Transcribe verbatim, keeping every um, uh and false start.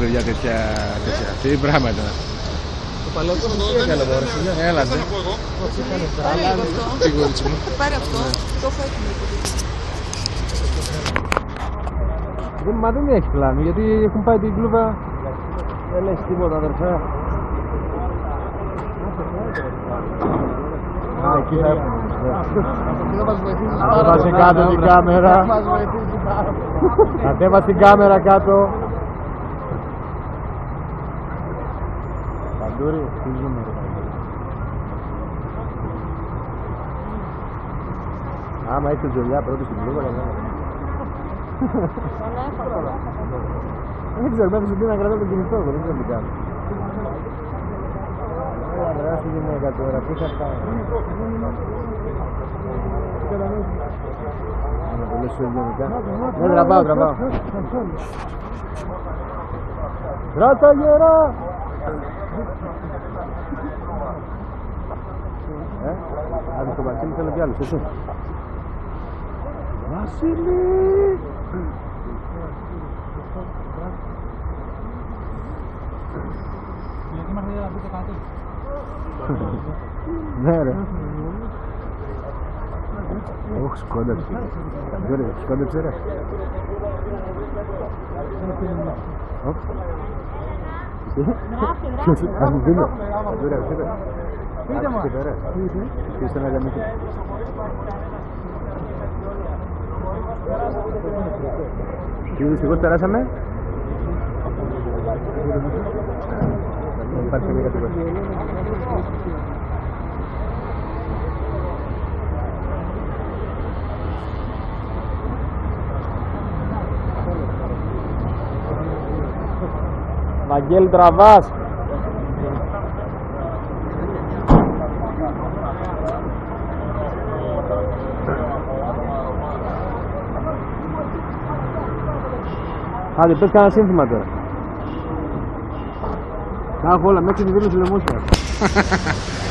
παιδιά τέτοια, τέτοια. Τι πράγματα. Το παλαιότερο τι έκανε μωρέ, φιλιά. Έλατε. Πάρε λίγο αυτό. Τι κορίτσι μου. Πάρε αυτό. Το έχω έτοιμο. Δεν, μα δεν έχει πλάνο, γιατί έχουν πάει την κλούβα. Δεν έχει τίποτα αδερφέ. Α, εκεί θα έχουμε. Κατέβασε κάτω την κάμερα. Κατέβασε την κάμερα κάτω. Παντούρι, τι ζούμε ρε Παντούρι. Άμα έχει τζολιά πρώτη στην κλούβα, καλά. Δεν ξέρω, μέχρι στιγμή να κρατάω το κινητό, δεν ξέρω τι κάνω. Έλα βρε, στη γυναίκα τώρα, πού θα πάει. Είναι πολύ σου ελληνικά. Ναι, τραβάω, τραβάω. Κράτα γερά! Ε, άντε στο Βασίλη θέλω κι άλλους, εσύ. Βασίλη! Γιατί είμαστε για να πείτε κάτι. Ναι ρε. Ωχ, σκόντεψε. Γιώργη, σκόντεψε ρε. Ωχ. Ποιος, ας μου δίνω. Γιώργη, ας είπε. Πείτε μου. Τι είστε να γαμίτε. Τι δυστυχώς περάσαμε. Υπάρχει καμία κατηγορία. Βαγγέλη τραβάς. Άντε πες κανένα σύνθημα τώρα. Τα έχω όλα μέχρι τη δήλωση λαιμούσια.